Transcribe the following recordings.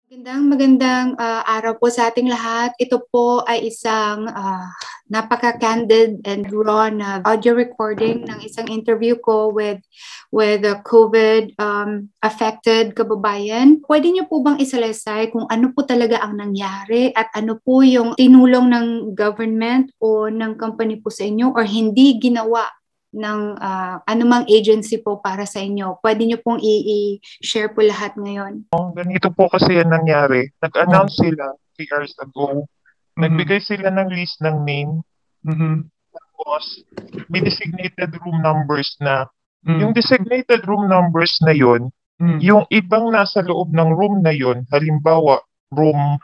Magandang araw po sa ating lahat. Ito po ay isang napaka-candid and raw na audio recording ng isang interview ko with a COVID affected kababayan. Pwede niyo po bang isalaysay kung ano po talaga ang nangyari at ano po yung tinulong ng government o ng company po sa inyo or hindi ginawa ng anumang agency po para sa inyo? Pwede niyo pong i-share po lahat ngayon. Ganito po kasi yan nangyari. Nag-announce sila 3 hours ago. Nagbigay sila ng list ng name. Tapos, may designated room numbers na. Yung designated room numbers na yon, yung ibang nasa loob ng room na yon, halimbawa, room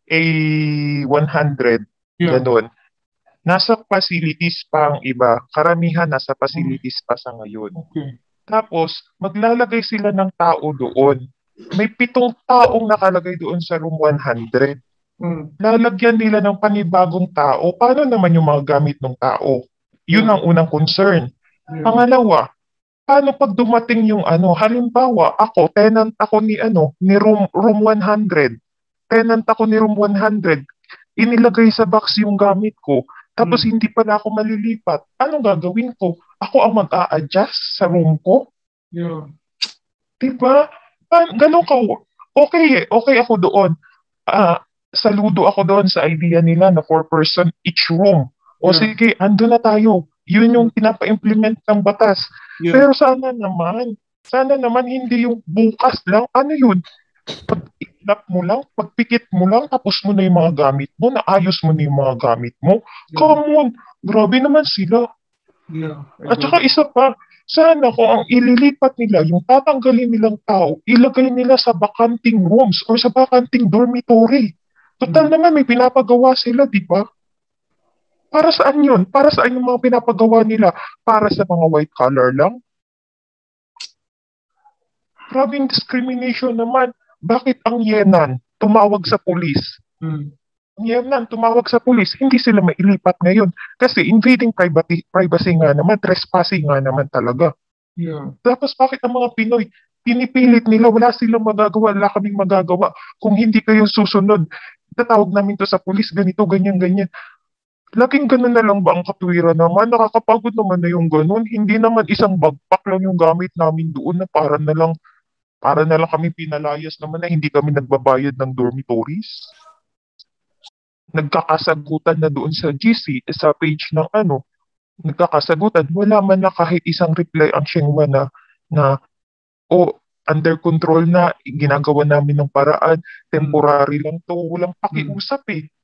A100, ganun. Nasa facilities pa ang iba. Karamihan nasa facilities pa sa ngayon. Tapos, maglalagay sila ng tao doon. May 7 taong nakalagay doon sa room 100. Lalagyan nila ng panibagong tao. Paano naman yung mga gamit ng tao? Yun ang unang concern. Pangalawa, paano pag dumating yung halimbawa, ako, tenant ako ni room 100. Tenant ako ni room 100. Inilagay sa box yung gamit ko. Tapos hindi pala ako malilipat. Anong gagawin ko? Ako ang mag-a-adjust sa room ko? Diba? Ganun ka. Okay okay ako doon. Saludo ako doon sa idea nila na 4 person each room. O sige, ando na tayo. Yun yung pinapa-implement ng batas. Pero sana naman hindi yung bukas lang. Ano yun? Pag-itlap mo lang, pagpikit mo lang, tapos mo na yung mga gamit mo, naayos mo na yung mga gamit mo. Come on, grabe naman sila. At saka isa pa, sana kung ang ililipat nila, yung tatanggalin nilang tao, ilagay nila sa bakanting rooms or sa bakanting dormitory. Total naman may pinapagawa sila, di ba? Para saan yun? Para saan yung mga pinapagawa nila? Para sa mga white collar lang? Grabing discrimination naman. Bakit ang Yenan tumawag sa pulis? Yenan tumawag sa pulis, hindi sila mailipat ngayon. Kasi invading privacy nga naman, trespassing nga naman talaga. Tapos bakit ang mga Pinoy, pinipilit nila, wala silang magagawa, wala kaming magagawa. Kung hindi kayo susunod, tatawag namin to sa pulis, ganito, ganyan, ganyan. Laging ganun na lang ba ang katwiran naman? Nakakapagod naman na yung ganun. Hindi naman isang bagpak lang yung gamit namin doon na para na lang kami pinalayas naman na hindi kami nagbabayad ng dormitories. Nagkakasagutan na doon sa GC, sa page ng nagkakasagutan, wala man na kahit isang reply ang SHENGHUA na under control na, ginagawa namin ng paraan, temporary lang to, walang pakiusap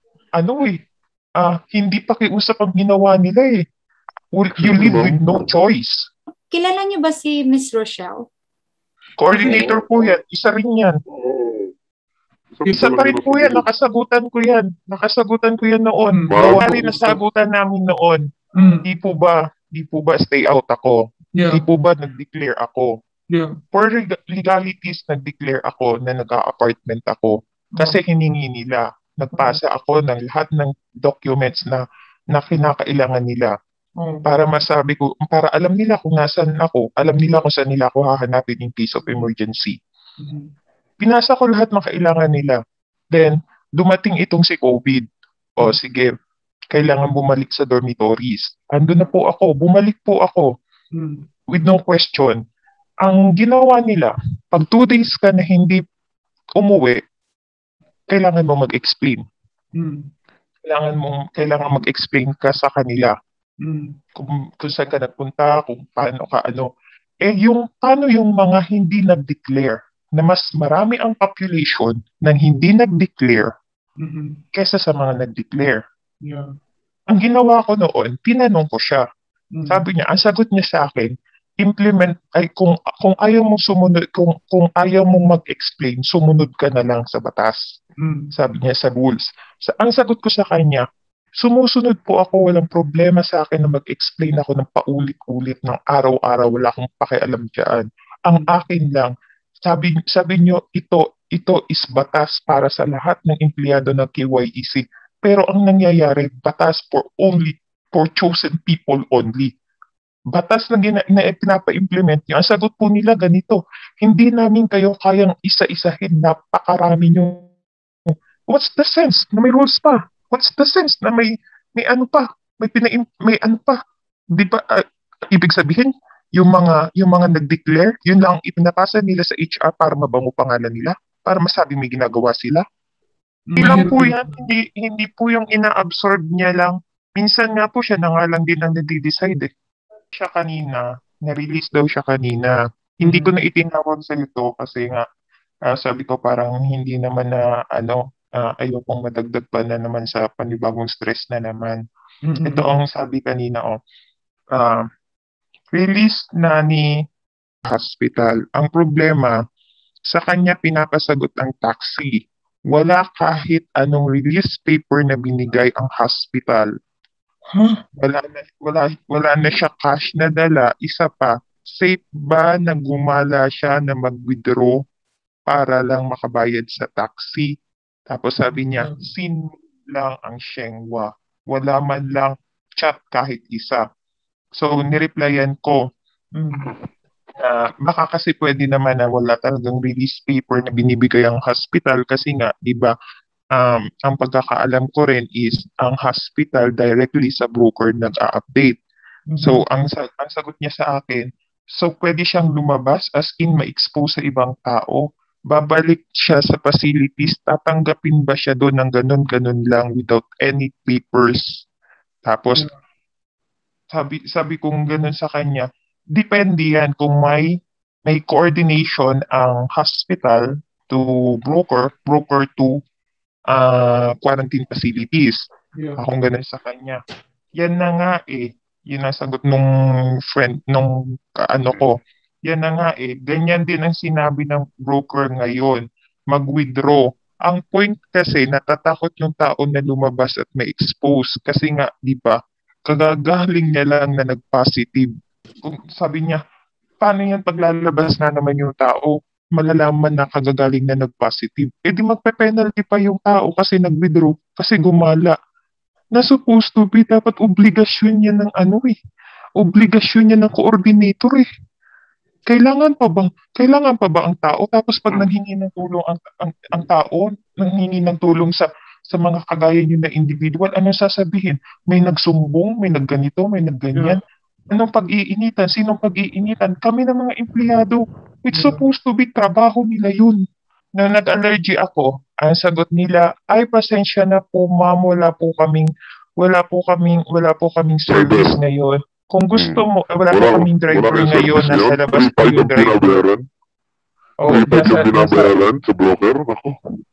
hindi pakiusap ang ginawa nila eh. You live with no choice. Kilala niyo ba si Miss Rochelle? Coordinator po yan, isa rin yan. Isa pa rin po yan, nakasagutan ko yan noon. Nawari nasagutan namin noon. Di po ba stay out ako? Di po ba nag-declare ako? For legalities, nag-declare ako na nag-apartment ako. Kasi hiningi nila. Nagpasa ako ng lahat ng documents na kinakailangan nila. Para masabi ko, para alam nila kung nasaan ako, alam nila kung saan nila ako hahanapin in case of emergency. Pinasa ko lahat ng kailangan nila. Then, dumating itong si COVID. O sige, kailangan bumalik sa dormitories. Ando na po ako, bumalik po ako. With no question. Ang ginawa nila, pag 2 days ka na hindi umuwi, kailangan mo mag-explain. Kailangan mag-explain ka sa kanila. Kung saan ka nagpunta, kung paano ka yung paano yung mga hindi nag-declare, na mas marami ang population ng hindi nag-declare kesa sa mga nag-declare. Ang ginawa ko noon, tinanong ko siya. Sabi niya, ang sagot niya sa akin, implement ay kung ayaw mong sumunod, kung ayaw mong mag-explain, sumunod ka na lang sa batas. Sabi niya sa rules. Ang sagot ko sa kanya, sumusunod po ako, walang problema sa akin na mag-explain ako ng paulit-ulit ng araw-araw, wala akong pakialam diyan. Ang akin lang, sabi niyo, ito is batas para sa lahat ng empleyado ng KYEC. Pero ang nangyayari, batas for chosen people only. Batas na pinapa-implement niyo. Ang sagot po nila ganito, hindi namin kayo kayang isa-isahin, napakarami niyo What's the sense na may rules pa? What's the sense na may ano pa? May ano pa? Di ba ibig sabihin yung mga nag-declare, yun lang ang ipinapasa nila sa HR para mabango pangalan nila, para masabi may ginagawa sila. Hindi lang po yan, hindi po yung ina-absorb niya lang. Minsan nga po siya na nga lang din ang nagde-decide eh. Siya kanina, na-release daw siya kanina. Hindi ko na itinawag sa ito kasi nga sabi ko parang hindi naman na ayokong madagdag pa na naman sa panibagong stress na naman. Ito ang sabi kanina release na ni hospital. Ang problema, sa kanya pinapasagot ang taxi. Wala kahit anong release paper na binigay ang hospital. Wala na siya cash na dala. Isa pa, safe ba na gumala siya na mag-withdraw para lang makabayad sa taxi? Tapos sabi niya, sin lang ang SHENGHUA. Wala man lang chat kahit isa. So, nireplyan ko, baka kasi pwede naman na wala talagang release paper na binibigay ang hospital kasi nga, di ba, ang pagkakaalam ko rin is ang hospital directly sa broker nag-a-update. So, ang sagot niya sa akin, so pwede siyang lumabas as in ma-expose sa ibang tao. Babalik siya sa facilities, tatanggapin ba siya doon ng ganun-ganun lang without any papers? Tapos, sabi kong ganun sa kanya, depende yan kung may coordination ang hospital to broker to quarantine facilities. Akong ganun sa kanya. Yan na nga eh. Yun ang sagot nung friend, nung ko. Yan na nga eh. Ganyan din ang sinabi ng broker ngayon. Mag-withdraw. Ang point kasi, natatakot yung tao na lumabas at may expose. Kasi nga, di ba, kagagaling niya lang na nag-positive. Kung sabi niya, paano yan paglalabas na naman yung tao? Malalaman na kagagaling na nag-positive. Eh di magpe-penalty pa yung tao kasi nag-withdraw, kasi gumala. Na supposed to be, dapat obligasyon niya ng obligasyon niya ng coordinator eh. Kailangan pa ba ang tao tapos pag nanghingi ng tulong ang tao, nanghingi ng tulong sa mga kagaya niyo na individual, anong sasabihin? May nagsumbong, may nagganito, may nagganyan. Anong pag-iinitan? Sinong pag-iinitan? Kami ng mga empleyado. It's supposed to be trabaho nila yun. Na nag-allergy ako, ang sagot nila, ay pasensya na po ma'am, wala po kaming service ngayon. Kung gusto mo, wala po kaming driver ngayon, nasa labas po yung driver. Oh, yung binabayaran sa broker? Ako.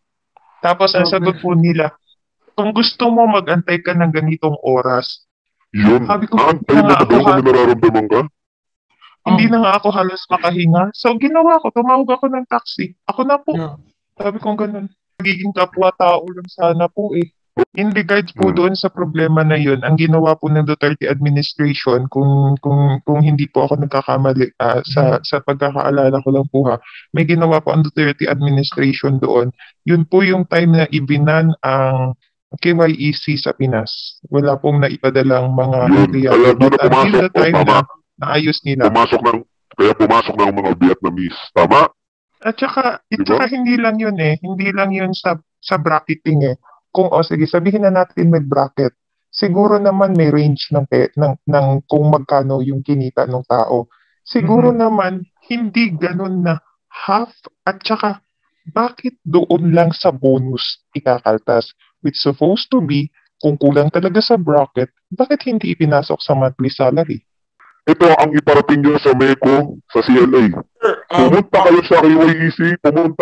Tapos ang sagot po nila, kung gusto mo mag-antay ka ng ganitong oras, yun, sabi ko, aantay mo na daw kung nararamdaman ka? Hindi na nga ako halos makahinga. So, ginawa ko, tumawag ako ng taxi. Ako na po. Sabi ko ganun. Nagiging kapwa-tao lang sana po eh. In regards po doon sa problema na yun, ang ginawa po ng Duterte administration, kung hindi po ako nagkakamali, sa pagkakaalala ko lang po ha, may ginawa po ang Duterte administration doon. Yun po yung time na ibinan ang KYEC sa Pinas. Wala pong naipadalang mga empleyado. But until the time na naayos nila. Kaya pumasok na ang mga Vietnamese. Tama? At saka hindi lang yun eh. Hindi lang yun sa bracketing eh. Sige, sabihin na natin may bracket. Siguro naman may range ng kung magkano yung kinita ng tao. Siguro naman hindi ganun na half, at saka bakit doon lang sa bonus ikakaltas? Which supposed to be, kung kulang talaga sa bracket, bakit hindi ipinasok sa monthly salary? Ito ang iparating nyo sa MECO, sa CLA. Pumunta kayo sa KYEC, pumunta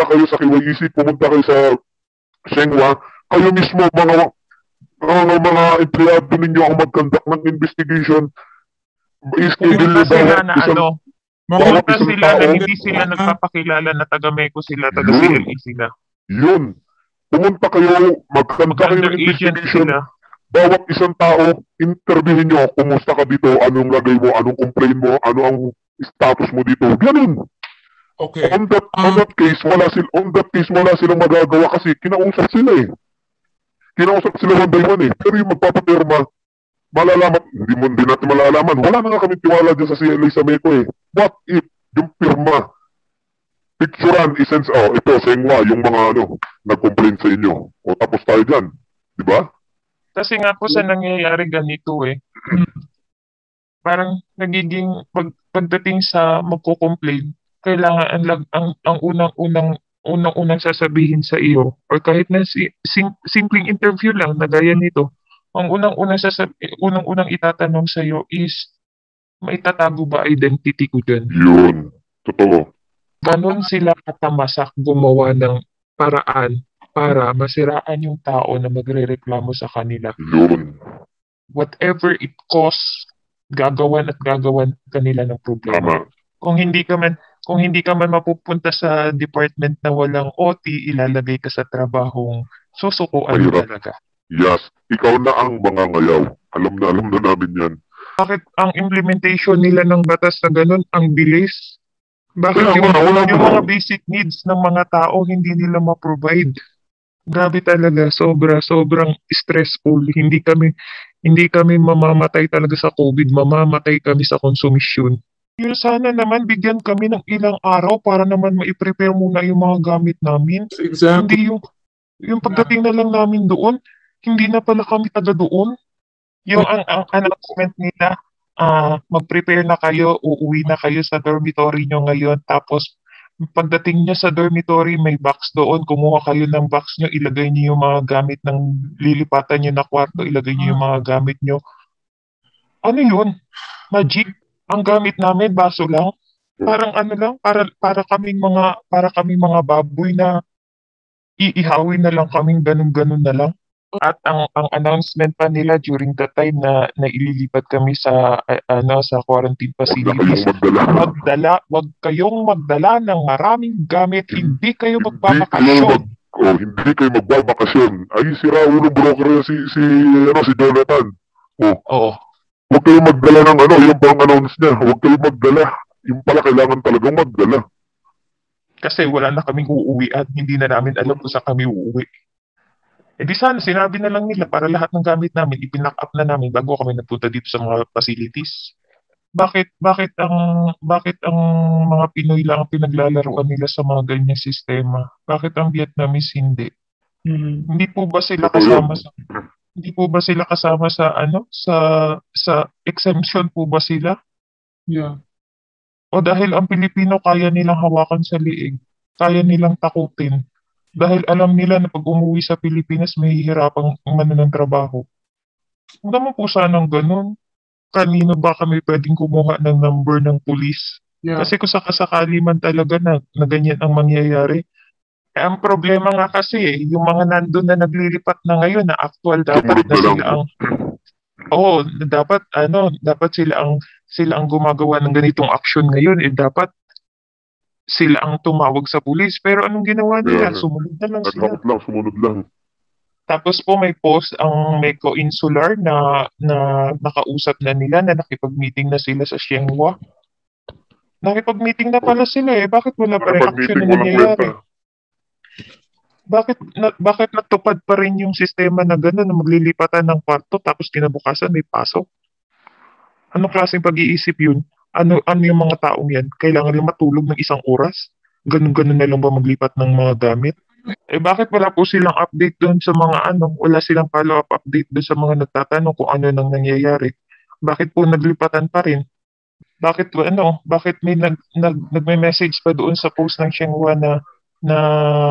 kayo sa SHENGHUA, kayo mismo mga empleyado ninyo ang mag-conduct ng investigation. Pumunta sila na pumunta sila na hindi sila nagpapakilala na taga-MECO sila, taga-CLA sila. Yun. Pumunta kayo, mag-conduct kayo ng investigation. Bawat isang tao, interviewin nyo, kumusta ka dito, anong lagay mo, anong complaint mo, ano ang status mo dito. Ganun. Okay. On that case, wala silang magagawa kasi kinausap sila eh. Kinausap sila one by one eh. Pero yung magpapapirma, malalaman, hindi natin malalaman. Wala na nga kami tiwala dyan sa CLA sa MECO eh. What if yung pirma picturean, essence, ito, Shenghua, yung mga nag-complain sa inyo. O tapos tayo dyan. Di ba? Kasi nga po sa nangyayari ganito parang nagiging pagdating sa magko-complain, kailangan ang unang-unang sasabihin sa iyo or kahit na simpleng interview lang na gaya nito, ang unang-unang itatanong sa iyo is maitatago ba identity ko dyan? Yun. Totoo. Ganon sila katamasak gumawa ng paraan para masiraan yung tao na magrereklamo sa kanila. Yun. Whatever it costs, gagawan at gagawan kanila ng problema. Tama. Kung hindi ka man mapupunta sa department na walang OT, ilalagay ka sa trabahong susukuan mo Mahirap. talaga. Yes. Ikaw na ang mangangayaw. Alam na namin yan. Bakit ang implementation nila ng batas na ganun ang bilis? Bakit Kaya yung, nga, wala yung mo. mga basic needs ng mga tao hindi nila ma-provide? Grabe talaga, sobrang stressful. Hindi kami mamamatay talaga sa COVID, mamamatay kami sa konsumisyon. Yun sana naman bigyan kami ng ilang araw para naman ma-prepare muna yung mga gamit namin. Hindi yung pagdating na lang namin doon, hindi na pala kami taga doon. Yung ang announcement nila, mag-prepare na kayo, uuwi na kayo sa dormitory nyo ngayon, tapos pagdating nyo sa dormitory, may box doon, kumuha kayo ng box nyo, ilagay nyo yung mga gamit ng lilipatan nyo na kwarto, ilagay nyo yung mga gamit nyo. Ano yun? Magic? Ang gamit namin, baso lang? Parang ano lang, para kaming mga baboy na iihawin na lang kaming ganun-ganun na lang. At ang announcement pa nila during the time na ililipat kami sa sa quarantine facilities, wag kayong magdala ng maraming gamit, hindi kayo magbabakasyon. Hindi kayo magbabakasyon. Ay, sira ulong broker yan si Jonathan. Oo. Huwag kayong magdala ng yung pang-announce niya. Huwag kayong magdala. Yung pala kailangan talagang magdala. Kasi wala na kaming uuwian, hindi na namin alam kung saan kami uuwi. Eh di sana sinabi na lang nila para lahat ng gamit namin ipinack up na namin bago kami nagpunta dito sa mga facilities. Bakit ang mga Pinoy lang ang pinaglalaruan nila sa mga ganyang sistema? Bakit ang Vietnamese hindi? Hindi po ba sila kasama sa sa exemption po ba sila? Yeah. O dahil ang Pilipino kaya nilang hawakan sa liig, kaya nilang takutin. Dahil alam nila na pag umuwi sa Pilipinas, may hihirapang ng trabaho. Huwag naman po sanang ganun. Kanino ba kami pwedeng kumuha ng number ng pulis? Yeah. Kasi kung sakasakali man talaga na ganyan ang mangyayari, ang problema nga kasi yung mga nandun na naglilipat na ngayon na actual dapat na sila ang dapat sila ang gumagawa ng ganitong action ngayon, dapat sila ang tumawag sa pulis. Pero anong ginawa nila? Sumunod na lang sila. Sumunod lang. Tapos po may post ang may co-insular na nakausap na nila na nakipag-meeting na sila sa SHENGHUA. Nakipag-meeting na pala sila Bakit wala pa rin action na nangyayari? Bakit natupad pa rin yung sistema na gano'n na maglilipatan ng kwarto tapos kinabukasan may pasok? Anong klaseng pag-iisip yun? Ano yung mga taong yan? Kailangan lang matulog ng 1 oras? Ganun-ganun na lang ba maglipat ng mga gamit? Bakit wala po silang update doon sa mga wala silang follow-up update doon sa mga nagtatanong kung ano nang nangyayari? Bakit po naglipatan pa rin? Bakit may nagme-message pa doon sa post ng SHENGHUA na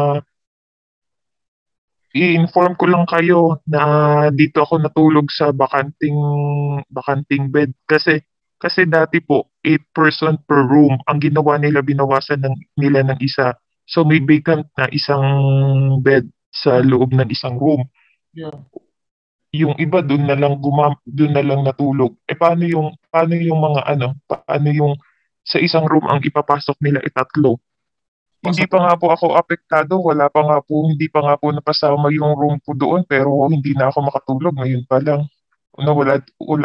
i-inform ko lang kayo na dito ako natulog sa bakanting bed kasi dati po 8 person per room ang ginawa nila, binawasan nila ng isa. So may vacant na isang bed sa loob ng isang room. Yeah. Yung iba doon na lang natulog. Paano yung paano yung sa isang room ang ipapasok nila 3? Hindi pa nga po ako apektado, hindi pa nga po napasama yung room ko doon, pero hindi na ako makatulog ngayon pa lang. Wala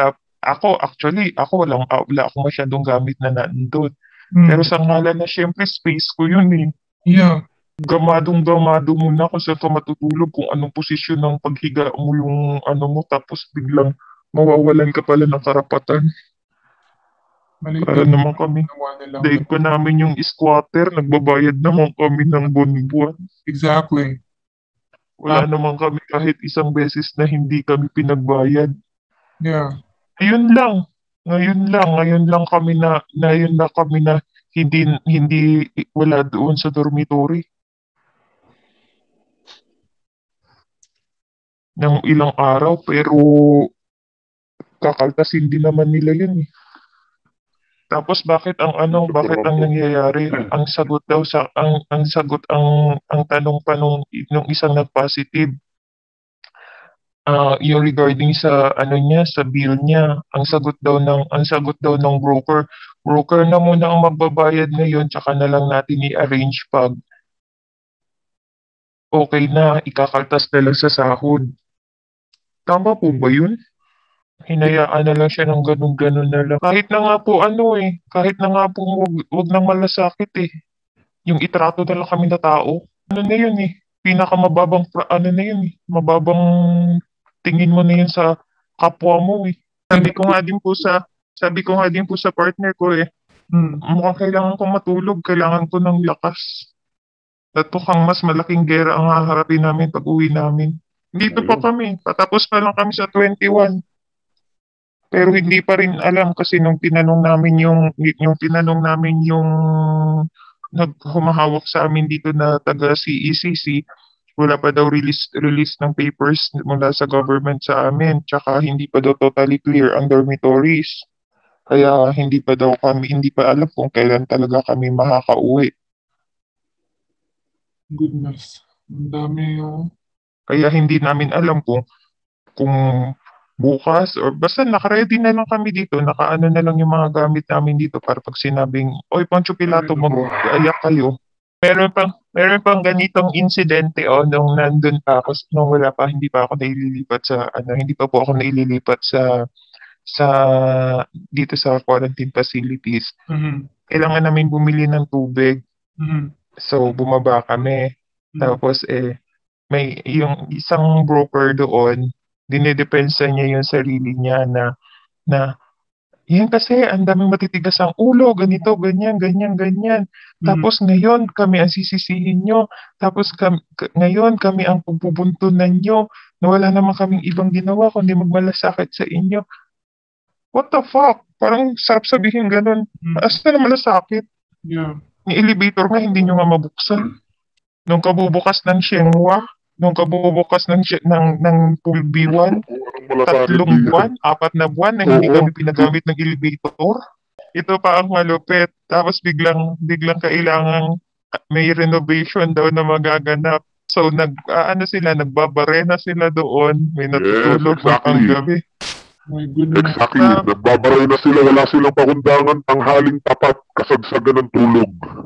ako wala ako masyadong gamit na nandun. Pero sa ngalan na syempre space ko yun Yeah. Gamadong-gamado muna kung saan ka matutulog, kung anong posisyon ng paghiga mo yung mo, tapos biglang mawawalan ka pala ng karapatan. Maliit Para lang naman kami, ginawa nilang daig pa namin yung squatter, nagbabayad naman kami ng buwan-buwan. Exactly. Wala naman kami kahit isang beses na hindi kami pinagbayad. Yeah. Ngayon lang kami na hindi wala doon sa dormitory. Ng ilang araw, pero kakaltasin din naman nila yun eh. Tapos bakit ang nangyayari? Ang sagot daw ang tanong pa nung isang nag-positive, yung regarding sa niya, sa bill niya, ang sagot daw ng broker na muna ang magbabayad ngayon, tsaka na lang natin i-arrange pag okay na, ikakaltas na lang sa sahod. Tama po ba yun? Hinayaan na lang siya ng ganun-ganun na lang. Kahit na nga po kahit na nga po wag nang malasakit eh. Yung itrato na lang kami na tao. Ano na yun eh, pinakamababang, mababang tingin mo na yun sa kapwa mo eh. Sabi ko nga din po sa partner ko eh, mukhang kailangan kong matulog, kailangan ko ng lakas. At mukhang mas malaking gera ang haharapin namin pag uwi namin. Dito pa kami, patapos pa lang kami sa 21. Pero hindi pa rin alam kasi nung tinanong namin yung humahawak sa amin dito na taga CECC, wala pa daw release ng papers mula sa government sa amin, tsaka hindi pa daw totally clear ang dormitories. Kaya hindi pa alam kung kailan talaga kami makakauwi. Goodness. Ang dami yung... Kaya hindi namin alam kung bukas or basta naka-ready na lang kami dito, nakaano na lang yung mga gamit namin dito para pag sinabing, "Oy, Poncho Pilato, mag-ayak kayo." Meron pang ganitong insidente nung nandun pa ako, nung hindi pa ako naililipat hindi pa po ako naililipat sa dito sa quarantine facilities. Kailangan namin bumili ng tubig. So bumaba kami. Tapos may yung isang broker doon, dinedepensa niya yung sarili niya na yan kasi ang daming matitigas ang ulo, ganito, ganyan, ganyan, ganyan. Tapos ngayon kami ang sisisihin nyo. Tapos ngayon kami ang pupubuntunan nyo na wala naman kaming ibang ginawa kundi magmalasakit sa inyo. What the fuck? Parang sarap sabihin ganun. Asa na malasakit? Yeah. Yung elevator nga hindi nyo nga mabuksan. Nung kabubukas ng SHENGHUA, nung kabubukas ng pool B1, 3 buwan, 4 na buwan na hindi kami pinagamit ng elevator. Ito pa ang malupit. Tapos biglang kailangang may renovation daw na magaganap. So nagbabarena sila doon, may natutulog Yes, exactly. panggabi. My goodness. Exactly. Nagbabaray na sila, wala silang pakundangan, tanghaling tapat, kasagsagan ng tulog.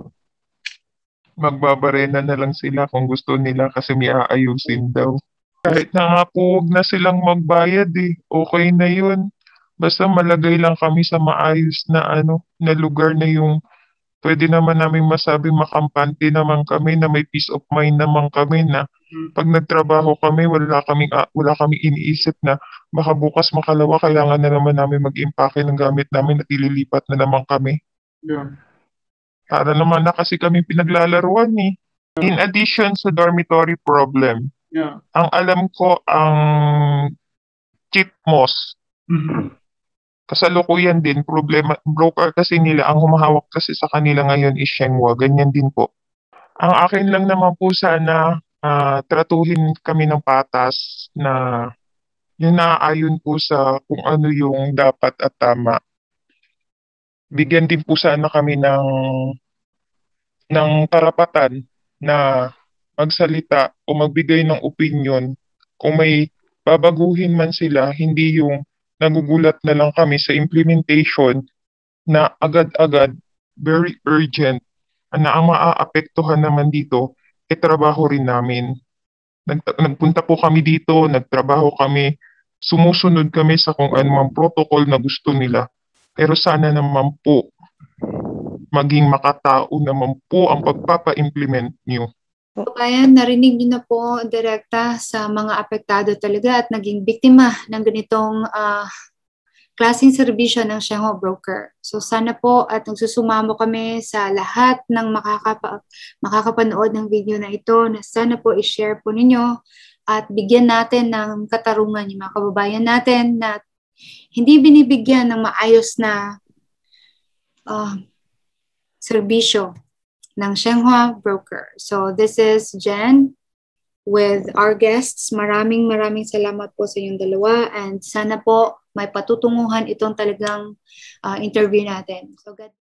Magbabarena na lang sila kung gusto nila kasi may aayusin daw. Kahit na nga po huwag na silang magbayad eh, okay na yun. Basta malagay lang kami sa maayos na na lugar na yung pwede naman namin masabi makampante naman kami, na may peace of mind naman kami, na pag nagtrabaho kami wala kaming iniisip na baka bukas makalawa kailangan na naman namin mag-impake ng gamit namin at ililipat na naman kami. Yeah. Para naman na kasi kami pinaglalaruan eh. In addition sa dormitory problem, Yeah. ang alam ko ang chief moss, kasalukuyan din problema, broker kasi nila, ang humahawak kasi sa kanila ngayon is SHENGHUA, ganyan din po. Ang akin lang naman po sana, tratuhin kami ng patas na yun naayon po sa kung ano yung dapat at tama. Bigyan din po sana kami ng karapatan na magsalita o magbigay ng opinion. Kung may babaguhin man sila, hindi yung nagugulat na lang kami sa implementation na agad-agad, very urgent, na ang maaapektuhan naman dito, trabaho rin namin. Nagpunta po kami dito, nagtrabaho kami, sumusunod kami sa kung anumang protocol na gusto nila. Pero sana naman po, maging makatao naman po ang pagpapa-implement nyo. Kaya narinig niyo na po direkta sa mga apektado talaga at naging biktima ng ganitong klaseng serbisyo ng SHENGHUA broker. So sana po at nagsusumamo kami sa lahat ng makakapanood ng video na ito na sana po i-share po ninyo at bigyan natin ng katarungan yung mga kababayan natin na hindi binibigyan ng maayos na serbisyo ng SHENGHUA broker. So this is Jen with our guests. Maraming salamat po sa inyong dalawa and sana po may patutunguhan itong talagang interview natin. So